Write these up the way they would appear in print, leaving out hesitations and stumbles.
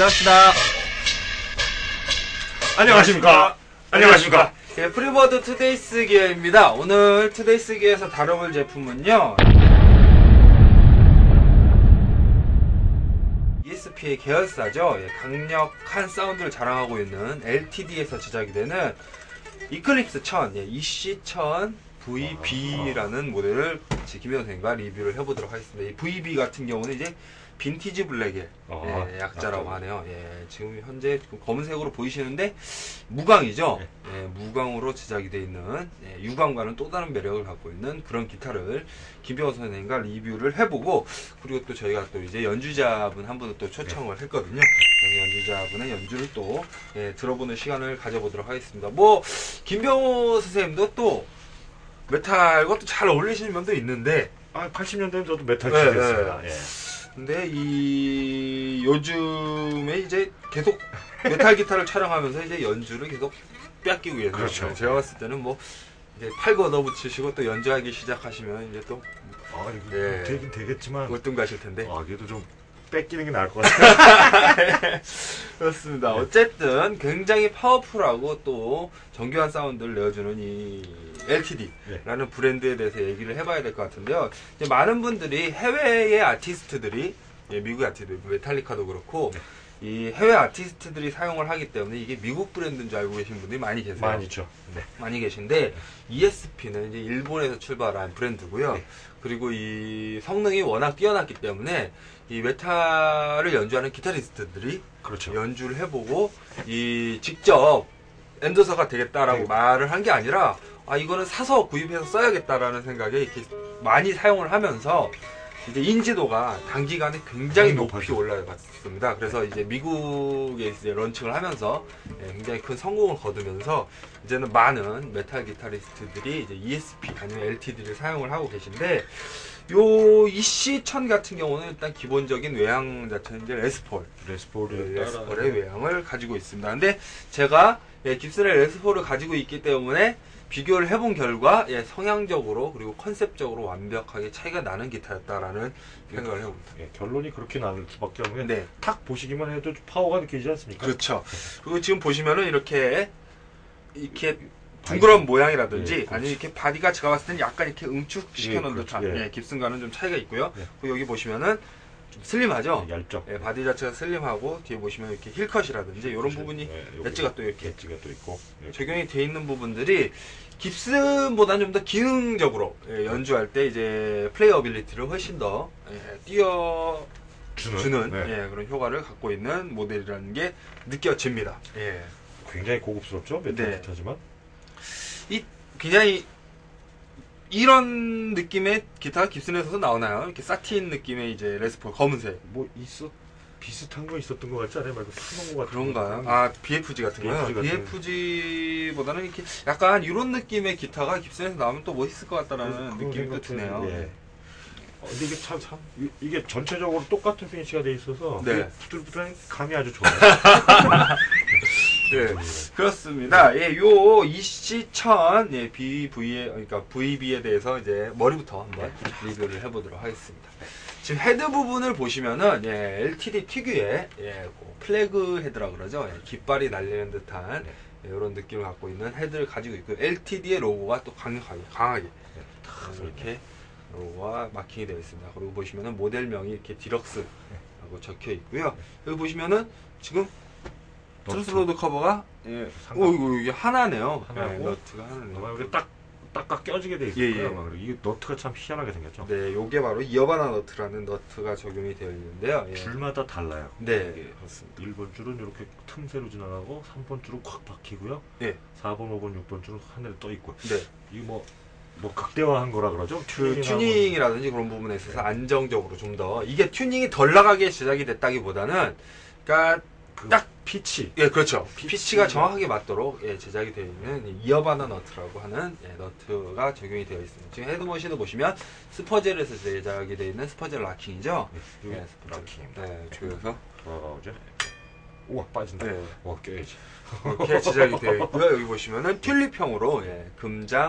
시작합시다. 안녕하십니까. 안녕하십니까. 예, 프리버드 투데이스 기어입니다. 오늘 투데이스 기어에서 다뤄볼 제품은요, ESP의 계열사죠. 예, 강력한 사운드를 자랑하고 있는 LTD에서 제작이 되는 이클립스 1000, EC1000 VB라는 모델을 김현 선생님과 리뷰를 해보도록 하겠습니다. 이 VB 같은 경우는 이제 빈티지 블랙의 약자라고 하네요. 예, 지금 현재 검은색으로 보이시는데 무광이죠. 예, 무광으로 제작이 되어 있는, 유광과는 또 다른 매력을 갖고 있는 그런 기타를 김병호 선생님과 리뷰를 해보고, 그리고 또 저희가 또 이제 연주자분 한 분을 또 초청을 했거든요. 연주자분의 연주를 또 들어보는 시간을 가져보도록 하겠습니다. 뭐 김병호 선생님도 또 메탈과 또 잘 어울리시는 면도 있는데, 80년대는 저도 메탈 치겠습니다. 근데 이 요즘에 이제 계속 메탈 기타를 촬영하면서 이제 연주를 계속 뺏기고 계세요. 그렇죠. 제가 봤을 때는 뭐 이제 팔 걷어붙이시고 또 연주하기 시작하시면 이제 또 이거 되긴 되겠지만 으뜸 가실 텐데. 그래도 좀 뺏기는 게 나을 것 같아요. 그렇습니다. 어쨌든 굉장히 파워풀하고 또 정교한 사운드를 내어주는 이 LTD라는 브랜드에 대해서 얘기를 해봐야 될 것 같은데요. 이제 많은 분들이 해외의 아티스트들이, 미국 아티스트, 메탈리카도 그렇고, 이 해외 아티스트들이 사용을 하기 때문에 이게 미국 브랜드인 줄 알고 계신 분들이 많이 계세요. 많이 있죠. 많이 계신데, ESP는 이제 일본에서 출발한 브랜드고요. 그리고 이 성능이 워낙 뛰어났기 때문에 이 메탈을 연주하는 기타리스트들이 연주를 해보고 이 직접 엔도서가 되겠다라고 말을 한 게 아니라, 이거는 사서 구입해서 써야겠다라는 생각에 이렇게 많이 사용을 하면서 이제 인지도가 단기간에 굉장히 높이 올라갔습니다. 그래서 이제 미국에 이제 런칭을 하면서 굉장히 큰 성공을 거두면서 이제는 많은 메탈 기타리스트들이 이제 ESP 아니면 LTD를 사용을 하고 계신데, 요 EC1000 같은 경우는 일단 기본적인 외양 자체는 이제 레스폴의 외양을 가지고 있습니다. 근데 제가 깁슨의 레스폴을 가지고 있기 때문에 비교를 해본 결과 성향적으로 그리고 컨셉적으로 완벽하게 차이가 나는 기타였다라는 생각을 해봅니다. 결론이 그렇게 나올 수밖에 없는 게 탁 보시기만 해도 파워가 느껴지지 않습니까? 그렇죠. 그리고 지금 보시면은 이렇게 둥그런 모양이라든지 아니면 이렇게 바디가 제가 봤을 때는 약간 이렇게 응축시켜 놓은 듯한 깁슨과는 좀 차이가 있고요. 그리고 여기 보시면은 좀 슬림하죠? 얇죠. 바디 자체가 슬림하고 뒤에 보시면 이렇게 힐컷이라든지 이런 부분이 엣지가 또 이렇게 엣지가 또 있고 적용이 돼 있는 부분들이 깁슨보다는 좀 더 기능적으로 연주할 때 이제 플레이어빌리티를 훨씬 더 띄워주는 그런 효과를 갖고 있는 모델이라는 게 느껴집니다. 굉장히 고급스럽죠? 메탈 기타지만 굉장히 이런 느낌의 기타가 깁슨에서도 나오나요? 이렇게 사틴 느낌의 이제 레스폴 검은색. 뭐 비슷한 거 있었던 것 같지 않아요? 말고 타노 같은 그런가요? BFG 같은 거요? BFG보다는 이렇게 약간 이런 느낌의 기타가 깁슨에서 나오면 또 멋있을 것 같다라는 느낌이 또 드네요. 근데 이게 이게 전체적으로 똑같은 피니시가 돼 있어서 부들부들한 감이 아주 좋아요. 그렇습니다. 요 EC1000 그러니까 VB에 대해서 이제 머리부터 한번 리뷰를 해보도록 하겠습니다. 지금 헤드 부분을 보시면은 LTD 특유의 플래그 헤드라 그러죠. 깃발이 날리는 듯한 이런 느낌을 갖고 있는 헤드를 가지고 있고, LTD의 로고가 또 강하게 이렇게 로고가 마킹이 되어 있습니다. 그리고 보시면은 모델명이 이렇게 디럭스라고 적혀 있고요. 여기 보시면은 지금 트루스로드 커버가 이게 하나네요. 너트가 하나네요. 이게 딱 껴지게 돼 있어요. 이게 너트가 참 희한하게 생겼죠. 요게 바로 이어바나 너트라는 너트가 적용이 되어 있는데요. 줄마다 달라요. 그렇습니다. 1번 줄은 이렇게 틈새로 지나가고 3번 줄은 콱 박히고요. 4번, 5번, 6번 줄은 하늘에 떠 있고. 이게 뭐 극대화한 거라 그러죠? 튜닝이라든지 그런 부분에 있어서 안정적으로 좀 더 이게 튜닝이 덜 나가게 제작이 됐다기보다는, 그러니까 딱 피치. 그렇죠. 피치가 정확하게 맞도록 제작이 되어 있는 이어바나 너트라고 하는 너트가 적용이 되어 있습니다. 지금 헤드머신을 보시면 스퍼젤에서 제작이 되어 있는 스퍼젤 락킹이죠. 락킹입니다. 그래서 돌아가오죠. 우와, 빠진다. 껴야지. 이렇게 제작이 되어 있고요. 여기 보시면은 튤립형으로 금장,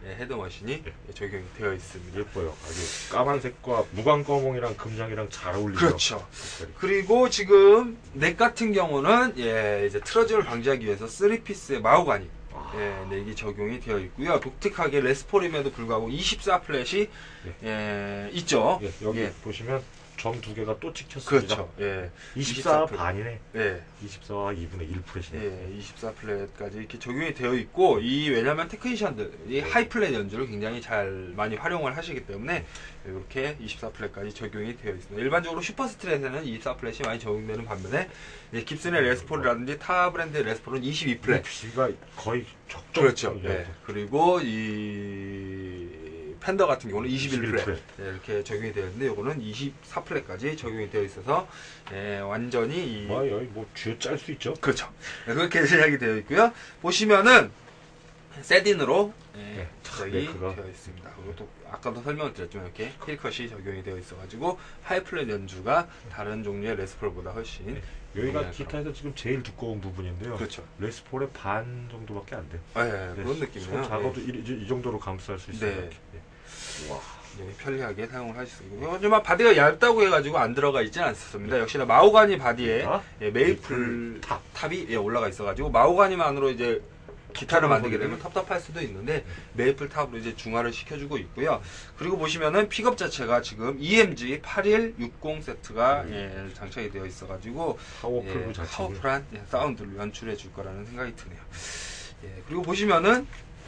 헤드머신이 적용이 되어 있습니다. 예뻐요. 아주 까만색과 무광검홍이랑 금장이랑 잘 어울리죠. 그렇죠. 그리고 지금 넥 같은 경우는 이제 틀어짐을 방지하기 위해서 3피스의 마호가니 넥이 적용이 되어 있고요. 독특하게 레스폴임에도 불구하고 24 플랫이 있죠. 여기 보시면 점 두 개가 또 찍혔습니다. 그렇죠. 24 반이네. 24와 2분의 1 플랫이네. 24 플랫까지 이렇게 적용이 되어 있고, 왜냐면 테크니션들이 하이 플랫 연주를 굉장히 많이 활용을 하시기 때문에 이렇게 24 플랫까지 적용이 되어 있습니다. 일반적으로 슈퍼 스트랫에는 24 플랫이 많이 적용되는 반면에 깁슨의 레스폴이라든지 타 브랜드의 레스폴은 22 플랫. B가 거의 적정. 그렇죠. 그리고 이 팬더 같은 경우는 21 플랫 이렇게 적용이 되어 있는데, 요거는 24 플랫까지 적용이 되어 있어서 완전히 여기 뭐 쥐어 짤 수 있죠. 그렇죠. 그렇게 제작이 되어 있고요. 보시면은 세딘으로 되어 있습니다. 그리고 또 아까도 설명을 드렸지만 이렇게 힐컷이 적용이 되어 있어가지고 하이 플랫 연주가 다른 종류의 레스폴보다 훨씬 여기가 기타에서 지금 제일 두꺼운 부분인데요. 그렇죠. 레스폴의 반 정도밖에 안 돼요. 그런 느낌이에요. 작아도 이 정도로 감쌀 수 있어요. 와, 편리하게 사용을 하실 수 있고요. 하지만 바디가 얇다고 해가지고 안 들어가 있지는 않습니다. 역시나 마호가니 바디에 메이플 탑이 올라가 있어가지고 마호가니만으로 이제 기타를 만들게 되면 텁텁할 수도 있는데 메이플 탑으로 이제 중화를 시켜주고 있고요. 그리고 보시면은 픽업 자체가 지금 EMG 8160 세트가 장착이 되어 있어가지고 파워풀한 사운드를 연출해 줄 거라는 생각이 드네요. 그리고 보시면은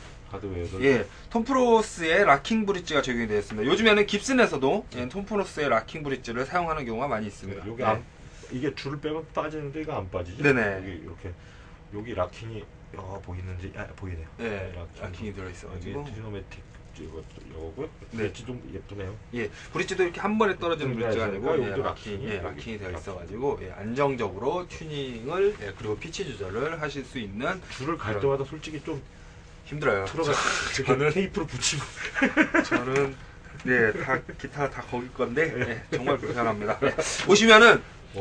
톰 프로스의 락킹 브릿지가 적용이 되어 있습니다. 요즘에는 깁슨에서도 톰 프로스의 락킹 브릿지를 사용하는 경우가 많이 있습니다. 이게 줄을 빼면 빠지는데 이거 안 빠지죠? 네네. 여기 락킹이 보이는지 보이네요. 락킹이 들어있어가지고 디노매틱 이거고요. 브릿지 좀 예쁘네요. 브릿지도 이렇게 한 번에 떨어지는 브릿지가 아니고 락킹이 되어 있어가지고 안정적으로 튜닝을 그리고 피치 조절을 하실 수 있는. 줄을 갈 때마다 솔직히 좀 힘들어요. 저는 테이프로 붙이고 저는 기타 다 거기 건데 정말 불편합니다. 보시면은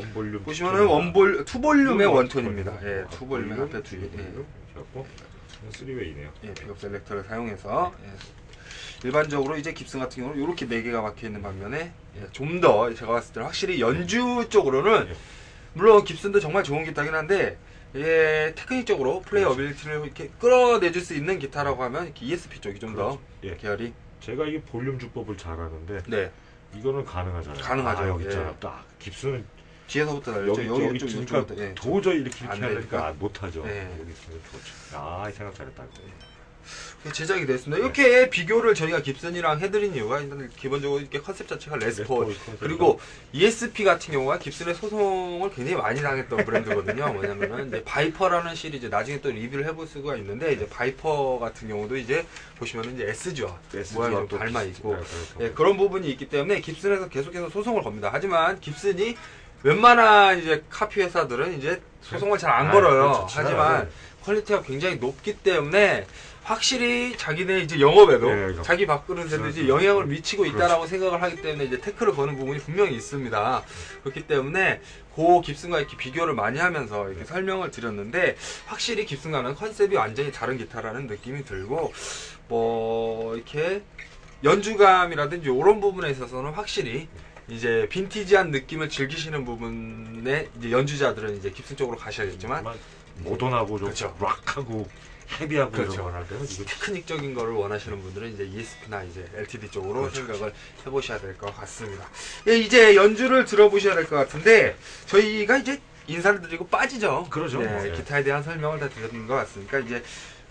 투볼륨의 원톤입니다. 투볼륨의 앞에 두 개. 그래갖고 3웨이네요. 픽업 셀렉터를 사용해서 일반적으로 이제 깁슨 같은 경우는 이렇게 4개가 박혀 있는 반면에 좀 더 제가 봤을 때는 확실히 연주 쪽으로는 물론 깁슨도 정말 좋은 기타긴 한데 테크닉적으로 플레이 어빌리티를 이렇게 끌어내줄 수 있는 기타라고 하면 이렇게 ESP 쪽이 좀 더 계열이. 제가 이 볼륨 주법을 잘 아는데 이거는 가능하잖아요. 가능하죠. 여기 있잖아. 딱 깁슨은 뒤에서부터 달렸죠. 여기 쪽 도저히 이렇게 하니까 못하죠. 여기 있으면 좋죠. 이 생각 잘했다. 제작이 됐습니다. 이렇게 비교를 저희가 깁슨이랑 해드린 이유가 일단 기본적으로 이렇게 컨셉 자체가 레스폴, 그리고 ESP 같은 경우가 깁슨의 소송을 굉장히 많이 당했던 브랜드거든요. 뭐냐면은 이제 바이퍼라는 시리즈, 나중에 또 리뷰를 해볼 수가 있는데, 이제 바이퍼 같은 경우도 이제 보시면은 이제 SG와 모양이 좀 닮아 있고 그런 부분이 있기 때문에 깁슨에서 계속해서 소송을 겁니다. 하지만 깁슨이 웬만한 이제 카피 회사들은 이제 소송을 잘 안 걸어요. 하지만 퀄리티가 굉장히 높기 때문에 확실히 자기네 이제 영업에도 자기 밥그릇에도 이제 영향을 미치고 있다라고 생각을 하기 때문에 이제 태클을 거는 부분이 분명히 있습니다. 그렇기 때문에 깁슨과 이렇게 비교를 많이 하면서 이렇게 설명을 드렸는데, 확실히 깁슨과는 컨셉이 완전히 다른 기타라는 느낌이 들고, 이렇게 연주감이라든지 이런 부분에 있어서는 확실히 이제 빈티지한 느낌을 즐기시는 부분에 이제 연주자들은 이제 깁슨 쪽으로 가셔야겠지만, 모던하고 좀 락하고 헤비하고 원할 때는 테크닉적인 거를 원하시는 분들은 이제 ESP나 이제 LTD 쪽으로 생각을 해보셔야 될 것 같습니다. 이제 연주를 들어보셔야 될 것 같은데, 저희가 이제 인사를 드리고 빠지죠. 그러죠. 기타에 대한 설명을 다 드렸는 것 같으니까 이제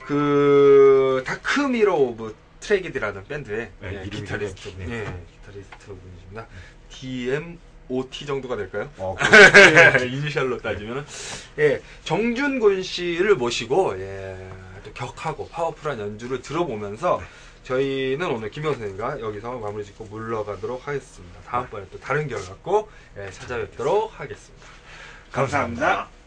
다크 미러 오브 트래기디라는 밴드의 기타리스트 분이십니다. DMOT 정도가 될까요? 이니셜로 따지면은 정준곤 씨를 모시고 또 격하고 파워풀한 연주를 들어보면서 저희는 오늘 김영 선생님과 여기서 마무리 짓고 물러가도록 하겠습니다. 다음번에 또 다른 결 갖고 찾아뵙도록 하겠습니다. 감사합니다.